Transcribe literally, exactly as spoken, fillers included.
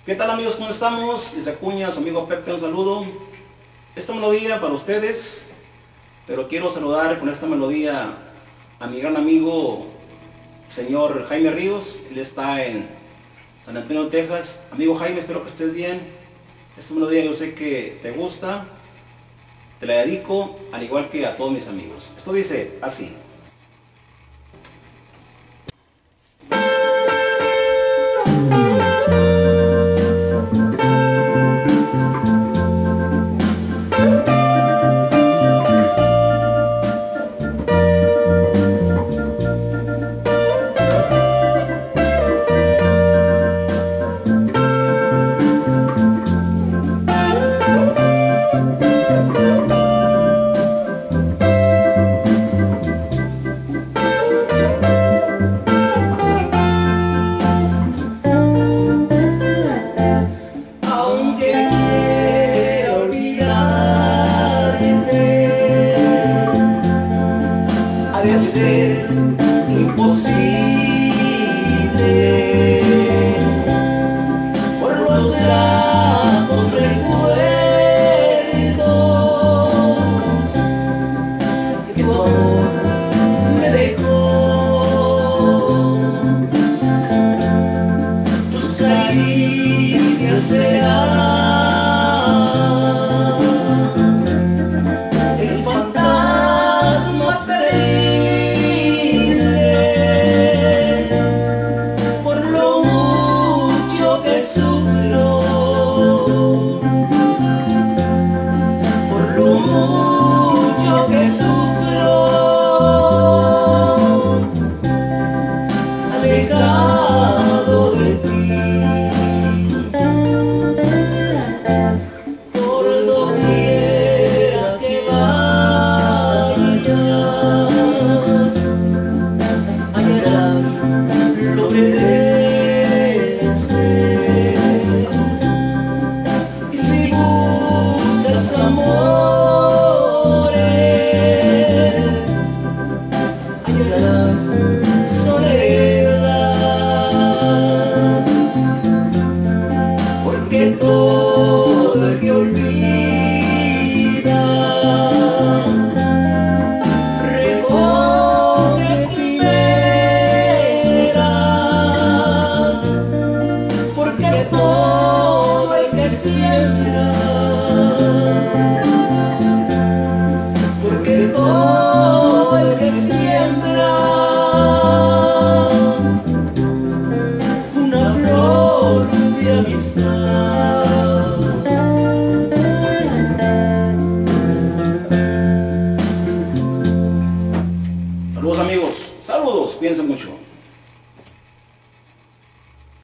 ¿Qué tal amigos? ¿Cómo estamos? Desde Acuña, su amigo Pepe, un saludo. Esta melodía para ustedes, pero quiero saludar con esta melodía a mi gran amigo, señor Jaime Ríos. Él está en San Antonio, Texas. Amigo Jaime, espero que estés bien. Esta melodía yo sé que te gusta. Te la dedico, al igual que a todos mis amigos. Esto dice así. De ser imposible por los gratos recuerdos que tu amor me dejó. Tus caricias serán el fantasma terrible por lo mucho que sufro, por lo mucho que sufro, alejado de ti. Por doquiera que vayas, hallarás lo que desees. Y si buscas amores, hallarás soledad, porque todo el que olvida recoge quimera, porque todo el que siembra, porque todo el que siembra una flor de amistad. Saludos amigos, saludos, piensen mucho.